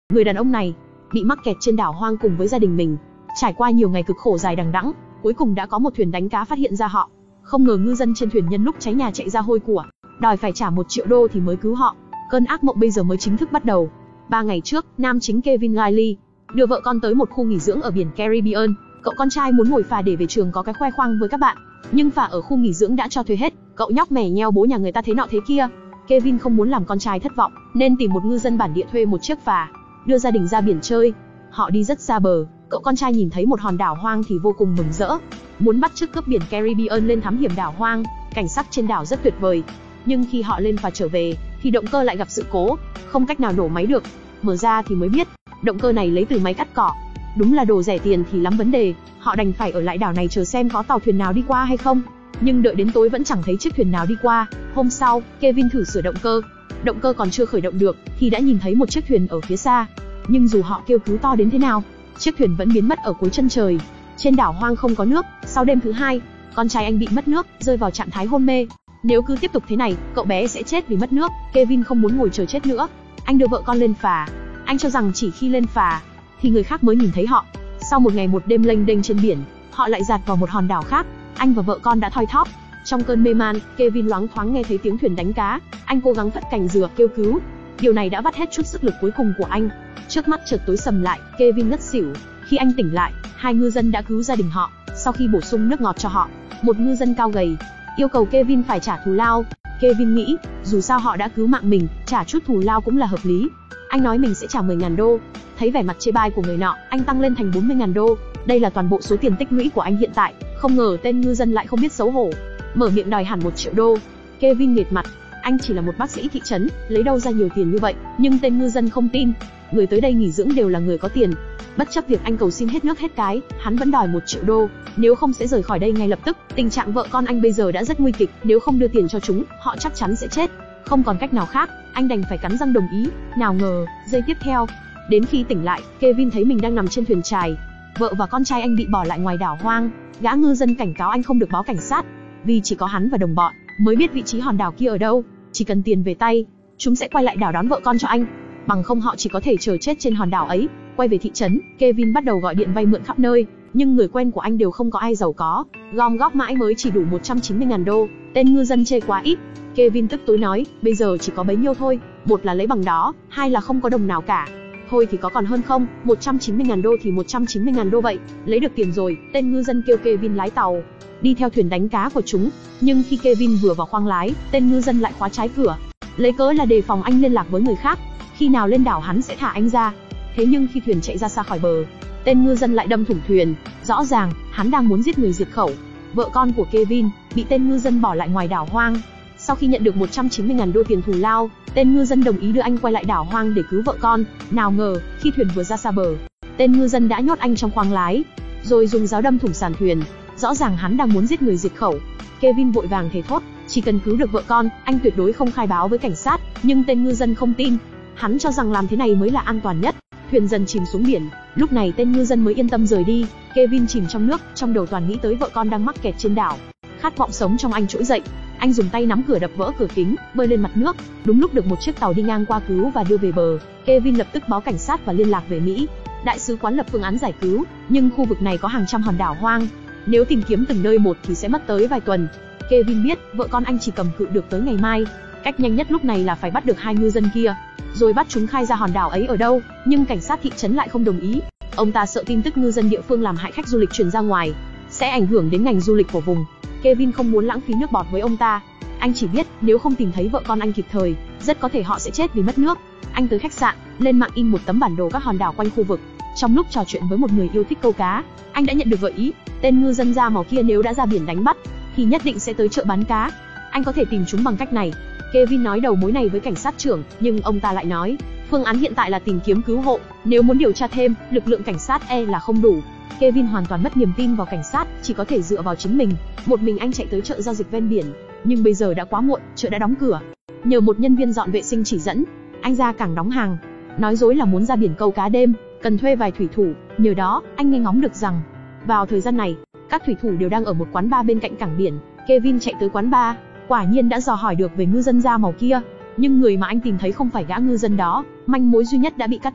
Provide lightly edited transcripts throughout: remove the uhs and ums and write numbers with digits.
Người đàn ông này bị mắc kẹt trên đảo hoang cùng với gia đình mình, trải qua nhiều ngày cực khổ dài đằng đẵng, cuối cùng đã có một thuyền đánh cá phát hiện ra họ. Không ngờ ngư dân trên thuyền nhân lúc cháy nhà chạy ra hôi của, đòi phải trả 1 triệu đô thì mới cứu họ. Cơn ác mộng bây giờ mới chính thức bắt đầu. 3 ngày trước, nam chính Kevin Riley đưa vợ con tới một khu nghỉ dưỡng ở biển Caribbean. Cậu con trai muốn ngồi phà để về trường có cái khoe khoang với các bạn, nhưng phà ở khu nghỉ dưỡng đã cho thuê hết. Cậu nhóc mè nheo bố nhà người ta thế nọ thế kia. Kevin không muốn làm con trai thất vọng, nên tìm một ngư dân bản địa thuê một chiếc phà, đưa gia đình ra biển chơi. Họ đi rất xa bờ, cậu con trai nhìn thấy một hòn đảo hoang thì vô cùng mừng rỡ, muốn bắt chước cướp biển Caribbean lên thám hiểm đảo hoang. Cảnh sắc trên đảo rất tuyệt vời, nhưng khi họ lên phà trở về, thì động cơ lại gặp sự cố, không cách nào nổ máy được. Mở ra thì mới biết, động cơ này lấy từ máy cắt cỏ. Đúng là đồ rẻ tiền thì lắm vấn đề, họ đành phải ở lại đảo này chờ xem có tàu thuyền nào đi qua hay không. Nhưng đợi đến tối vẫn chẳng thấy chiếc thuyền nào đi qua. Hôm sau, Kevin thử sửa động cơ còn chưa khởi động được thì đã nhìn thấy một chiếc thuyền ở phía xa. Nhưng dù họ kêu cứu to đến thế nào, chiếc thuyền vẫn biến mất ở cuối chân trời. Trên đảo hoang không có nước. Sau đêm thứ 2, con trai anh bị mất nước, rơi vào trạng thái hôn mê. Nếu cứ tiếp tục thế này, cậu bé sẽ chết vì mất nước. Kevin không muốn ngồi chờ chết nữa. Anh đưa vợ con lên phà. Anh cho rằng chỉ khi lên phà thì người khác mới nhìn thấy họ. Sau một ngày một đêm lênh đênh trên biển, họ lại dạt vào một hòn đảo khác. Anh và vợ con đã thoi thóp. Trong cơn mê man, Kevin loáng thoáng nghe thấy tiếng thuyền đánh cá. Anh cố gắng phất cành dừa kêu cứu. Điều này đã vắt hết chút sức lực cuối cùng của anh. Trước mắt chợt tối sầm lại, Kevin ngất xỉu. Khi anh tỉnh lại, 2 ngư dân đã cứu gia đình họ. Sau khi bổ sung nước ngọt cho họ, một ngư dân cao gầy yêu cầu Kevin phải trả thù lao. Kevin nghĩ, dù sao họ đã cứu mạng mình, trả chút thù lao cũng là hợp lý. Anh nói mình sẽ trả 10.000 đô. Thấy vẻ mặt chê bai của người nọ, anh tăng lên thành 40.000 đô. Đây là toàn bộ số tiền tích lũy của anh hiện tại. Không ngờ tên ngư dân lại không biết xấu hổ, mở miệng đòi hẳn 1 triệu đô. Kevin nghệt mặt, anh chỉ là một bác sĩ thị trấn, lấy đâu ra nhiều tiền như vậy. Nhưng tên ngư dân không tin, người tới đây nghỉ dưỡng đều là người có tiền. Bất chấp việc anh cầu xin hết nước hết cái, hắn vẫn đòi 1 triệu đô, nếu không sẽ rời khỏi đây ngay lập tức. Tình trạng vợ con anh bây giờ đã rất nguy kịch, nếu không đưa tiền cho chúng, họ chắc chắn sẽ chết. Không còn cách nào khác, anh đành phải cắn răng đồng ý. Nào ngờ, giây tiếp theo, đến khi tỉnh lại, Kevin thấy mình đang nằm trên thuyền chài. Vợ và con trai anh bị bỏ lại ngoài đảo hoang. Gã ngư dân cảnh cáo anh không được báo cảnh sát, vì chỉ có hắn và đồng bọn mới biết vị trí hòn đảo kia ở đâu. Chỉ cần tiền về tay, chúng sẽ quay lại đảo đón vợ con cho anh. Bằng không họ chỉ có thể chờ chết trên hòn đảo ấy. Quay về thị trấn, Kevin bắt đầu gọi điện vay mượn khắp nơi, nhưng người quen của anh đều không có ai giàu có. Gom góp mãi mới chỉ đủ 190.000 đô. Tên ngư dân chê quá ít. Kevin tức tối nói, bây giờ chỉ có bấy nhiêu thôi, một là lấy bằng đó, hai là không có đồng nào cả. Thôi thì có còn hơn không, 190.000 đô thì 190.000 đô vậy. Lấy được tiền rồi, tên ngư dân kêu Kevin lái tàu đi theo thuyền đánh cá của chúng. Nhưng khi Kevin vừa vào khoang lái, tên ngư dân lại khóa trái cửa, lấy cớ là đề phòng anh liên lạc với người khác, khi nào lên đảo hắn sẽ thả anh ra. Thế nhưng khi thuyền chạy ra xa khỏi bờ, tên ngư dân lại đâm thủng thuyền. Rõ ràng, hắn đang muốn giết người diệt khẩu. Vợ con của Kevin bị tên ngư dân bỏ lại ngoài đảo hoang. Sau khi nhận được 190.000 đô tiền thù lao, tên ngư dân đồng ý đưa anh quay lại đảo hoang để cứu vợ con. Nào ngờ, khi thuyền vừa ra xa bờ, tên ngư dân đã nhốt anh trong khoang lái, rồi dùng giáo đâm thủng sàn thuyền. Rõ ràng hắn đang muốn giết người diệt khẩu. Kevin vội vàng thề thốt, chỉ cần cứu được vợ con, anh tuyệt đối không khai báo với cảnh sát. Nhưng tên ngư dân không tin, hắn cho rằng làm thế này mới là an toàn nhất. Thuyền dần chìm xuống biển, lúc này tên ngư dân mới yên tâm rời đi. Kevin chìm trong nước, trong đầu toàn nghĩ tới vợ con đang mắc kẹt trên đảo. Khát vọng sống trong anh trỗi dậy. Anh dùng tay nắm cửa đập vỡ cửa kính, bơi lên mặt nước. Đúng lúc được một chiếc tàu đi ngang qua cứu và đưa về bờ. Kevin lập tức báo cảnh sát và liên lạc về Mỹ. Đại sứ quán lập phương án giải cứu, nhưng khu vực này có hàng trăm hòn đảo hoang. Nếu tìm kiếm từng nơi một thì sẽ mất tới vài tuần. Kevin biết vợ con anh chỉ cầm cự được tới ngày mai. Cách nhanh nhất lúc này là phải bắt được 2 ngư dân kia, rồi bắt chúng khai ra hòn đảo ấy ở đâu. Nhưng cảnh sát thị trấn lại không đồng ý. Ông ta sợ tin tức ngư dân địa phương làm hại khách du lịch truyền ra ngoài sẽ ảnh hưởng đến ngành du lịch của vùng. Kevin không muốn lãng phí nước bọt với ông ta. Anh chỉ biết nếu không tìm thấy vợ con anh kịp thời, rất có thể họ sẽ chết vì mất nước. Anh tới khách sạn, lên mạng in một tấm bản đồ các hòn đảo quanh khu vực. Trong lúc trò chuyện với một người yêu thích câu cá, anh đã nhận được gợi ý. Tên ngư dân da màu kia nếu đã ra biển đánh bắt thì nhất định sẽ tới chợ bán cá. Anh có thể tìm chúng bằng cách này. Kevin nói đầu mối này với cảnh sát trưởng, nhưng ông ta lại nói, phương án hiện tại là tìm kiếm cứu hộ. Nếu muốn điều tra thêm, lực lượng cảnh sát là không đủ. Kevin hoàn toàn mất niềm tin vào cảnh sát, chỉ có thể dựa vào chính mình. Một mình anh chạy tới chợ giao dịch ven biển, nhưng bây giờ đã quá muộn, chợ đã đóng cửa. Nhờ một nhân viên dọn vệ sinh chỉ dẫn, anh ra cảng đóng hàng, nói dối là muốn ra biển câu cá đêm, cần thuê vài thủy thủ. Nhờ đó, anh nghe ngóng được rằng vào thời gian này, các thủy thủ đều đang ở một quán bar bên cạnh cảng biển. Kevin chạy tới quán bar, quả nhiên đã dò hỏi được về ngư dân da màu kia, nhưng người mà anh tìm thấy không phải gã ngư dân đó. Manh mối duy nhất đã bị cắt đứt.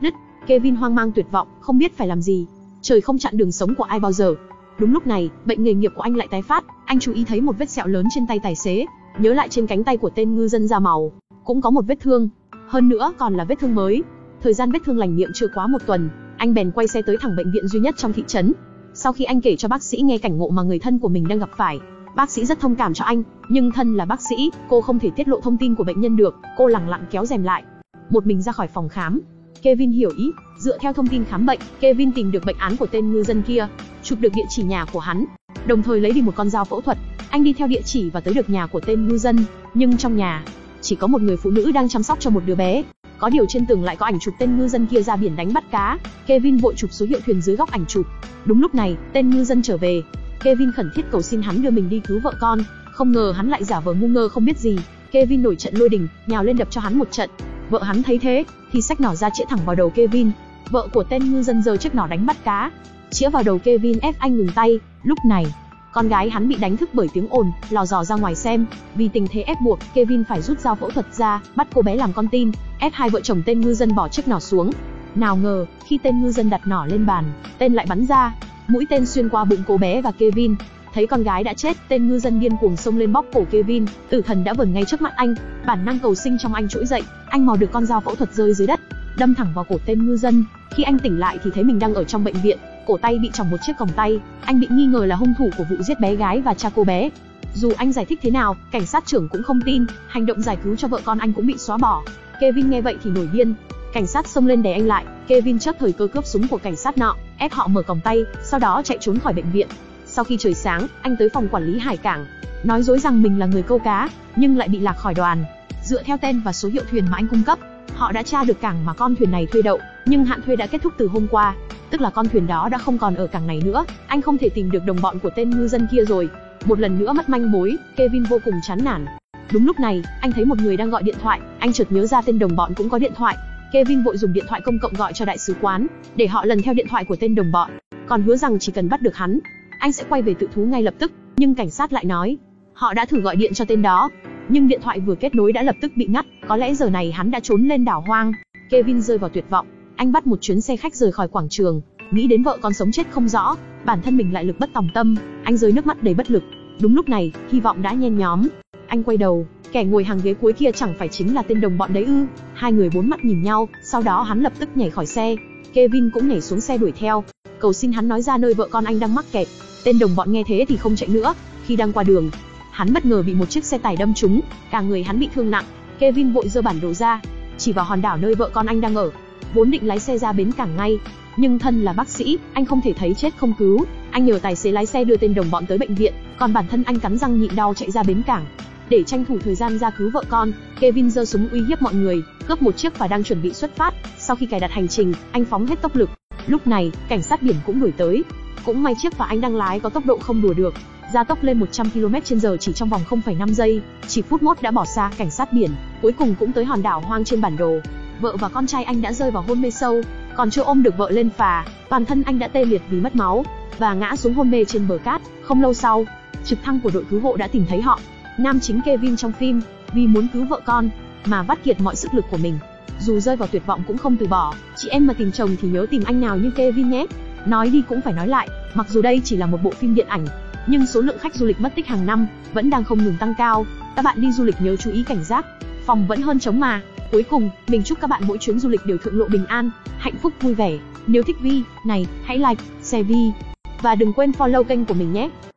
Kevin hoang mang tuyệt vọng, không biết phải làm gì. Trời không chặn đường sống của ai bao giờ. Đúng lúc này, bệnh nghề nghiệp của anh lại tái phát. Anh chú ý thấy một vết sẹo lớn trên tay tài xế, nhớ lại trên cánh tay của tên ngư dân da màu cũng có một vết thương, hơn nữa còn là vết thương mới. Thời gian vết thương lành miệng chưa quá 1 tuần, anh bèn quay xe tới thẳng bệnh viện duy nhất trong thị trấn. Sau khi anh kể cho bác sĩ nghe cảnh ngộ mà người thân của mình đang gặp phải, bác sĩ rất thông cảm cho anh, nhưng thân là bác sĩ, cô không thể tiết lộ thông tin của bệnh nhân được. Cô lẳng lặng kéo rèm lại, một mình ra khỏi phòng khám. Kevin hiểu ý, dựa theo thông tin khám bệnh, Kevin tìm được bệnh án của tên ngư dân kia, chụp được địa chỉ nhà của hắn, đồng thời lấy đi một con dao phẫu thuật. Anh đi theo địa chỉ và tới được nhà của tên ngư dân, nhưng trong nhà chỉ có một người phụ nữ đang chăm sóc cho một đứa bé. Có điều trên tường lại có ảnh chụp tên ngư dân kia ra biển đánh bắt cá. Kevin vội chụp số hiệu thuyền dưới góc ảnh chụp. Đúng lúc này, tên ngư dân trở về. Kevin khẩn thiết cầu xin hắn đưa mình đi cứu vợ con, không ngờ hắn lại giả vờ ngu ngơ không biết gì. Kevin nổi trận lôi đình, nhào lên đập cho hắn một trận. Vợ hắn thấy thế thì xách nỏ ra chĩa thẳng vào đầu Kevin. Vợ của tên ngư dân giơ chiếc nỏ đánh bắt cá, chĩa vào đầu Kevin ép anh ngừng tay. Lúc này, con gái hắn bị đánh thức bởi tiếng ồn, lò dò ra ngoài xem. Vì tình thế ép buộc, Kevin phải rút dao phẫu thuật ra, bắt cô bé làm con tin, ép hai vợ chồng tên ngư dân bỏ chiếc nỏ xuống. Nào ngờ, khi tên ngư dân đặt nỏ lên bàn, tên lại bắn ra. Mũi tên xuyên qua bụng cô bé và Kevin. Thấy con gái đã chết, tên ngư dân điên cuồng xông lên bóp cổ Kevin. Tử thần đã vờn ngay trước mắt anh, bản năng cầu sinh trong anh trỗi dậy. Anh mò được con dao phẫu thuật rơi dưới đất, đâm thẳng vào cổ tên ngư dân. Khi anh tỉnh lại thì thấy mình đang ở trong bệnh viện, cổ tay bị tròng một chiếc còng tay. Anh bị nghi ngờ là hung thủ của vụ giết bé gái và cha cô bé. Dù anh giải thích thế nào, cảnh sát trưởng cũng không tin. Hành động giải cứu cho vợ con anh cũng bị xóa bỏ. Kevin nghe vậy thì nổi điên. Cảnh sát xông lên đè anh lại. Kevin chớp thời cơ cướp súng của cảnh sát nọ, ép họ mở còng tay, sau đó chạy trốn khỏi bệnh viện. Sau khi trời sáng, anh tới phòng quản lý hải cảng, nói dối rằng mình là người câu cá, nhưng lại bị lạc khỏi đoàn. Dựa theo tên và số hiệu thuyền mà anh cung cấp, họ đã tra được cảng mà con thuyền này thuê đậu, nhưng hạn thuê đã kết thúc từ hôm qua, tức là con thuyền đó đã không còn ở cảng này nữa. Anh không thể tìm được đồng bọn của tên ngư dân kia rồi. Một lần nữa mất manh mối, Kevin vô cùng chán nản. Đúng lúc này, anh thấy một người đang gọi điện thoại, anh chợt nhớ ra tên đồng bọn cũng có điện thoại. Kevin vội dùng điện thoại công cộng gọi cho đại sứ quán, để họ lần theo điện thoại của tên đồng bọn, còn hứa rằng chỉ cần bắt được hắn, anh sẽ quay về tự thú ngay lập tức. Nhưng cảnh sát lại nói, họ đã thử gọi điện cho tên đó, nhưng điện thoại vừa kết nối đã lập tức bị ngắt, có lẽ giờ này hắn đã trốn lên đảo hoang. Kevin rơi vào tuyệt vọng, anh bắt một chuyến xe khách rời khỏi quảng trường, nghĩ đến vợ con sống chết không rõ, bản thân mình lại lực bất tòng tâm, anh rơi nước mắt đầy bất lực. Đúng lúc này, hy vọng đã nhen nhóm. Anh quay đầu, kẻ ngồi hàng ghế cuối kia chẳng phải chính là tên đồng bọn đấy ư? Hai người bốn mắt nhìn nhau, sau đó hắn lập tức nhảy khỏi xe. Kevin cũng nhảy xuống xe đuổi theo, cầu xin hắn nói ra nơi vợ con anh đang mắc kẹt. Tên đồng bọn nghe thế thì không chạy nữa. Khi đang qua đường, hắn bất ngờ bị một chiếc xe tải đâm trúng, cả người hắn bị thương nặng. Kevin vội giơ bản đồ ra, chỉ vào hòn đảo nơi vợ con anh đang ở, vốn định lái xe ra bến cảng ngay, nhưng thân là bác sĩ, anh không thể thấy chết không cứu. Anh nhờ tài xế lái xe đưa tên đồng bọn tới bệnh viện, còn bản thân anh cắn răng nhịn đau chạy ra bến cảng. Để tranh thủ thời gian ra cứu vợ con, Kevin giơ súng uy hiếp mọi người, cướp một chiếc và đang chuẩn bị xuất phát. Sau khi cài đặt hành trình, anh phóng hết tốc lực. Lúc này, cảnh sát biển cũng đuổi tới. Cũng may chiếc phà anh đang lái có tốc độ không đùa được, gia tốc lên 100 km/h chỉ trong vòng 0,5 giây, chỉ phút mốt đã bỏ xa cảnh sát biển. Cuối cùng cũng tới hòn đảo hoang trên bản đồ. Vợ và con trai anh đã rơi vào hôn mê sâu, còn chưa ôm được vợ lên phà, toàn thân anh đã tê liệt vì mất máu và ngã xuống hôn mê trên bờ cát. Không lâu sau, trực thăng của đội cứu hộ đã tìm thấy họ. Nam chính Kevin trong phim, vì muốn cứu vợ con mà vắt kiệt mọi sức lực của mình, dù rơi vào tuyệt vọng cũng không từ bỏ. Chị em mà tìm chồng thì nhớ tìm anh nào như Kevin nhé. Nói đi cũng phải nói lại, mặc dù đây chỉ là một bộ phim điện ảnh, nhưng số lượng khách du lịch mất tích hàng năm vẫn đang không ngừng tăng cao. Các bạn đi du lịch nhớ chú ý cảnh giác, phòng vẫn hơn chống mà. Cuối cùng, mình chúc các bạn mỗi chuyến du lịch đều thượng lộ bình an, hạnh phúc vui vẻ. Nếu thích video này, hãy like, share video và đừng quên follow kênh của mình nhé.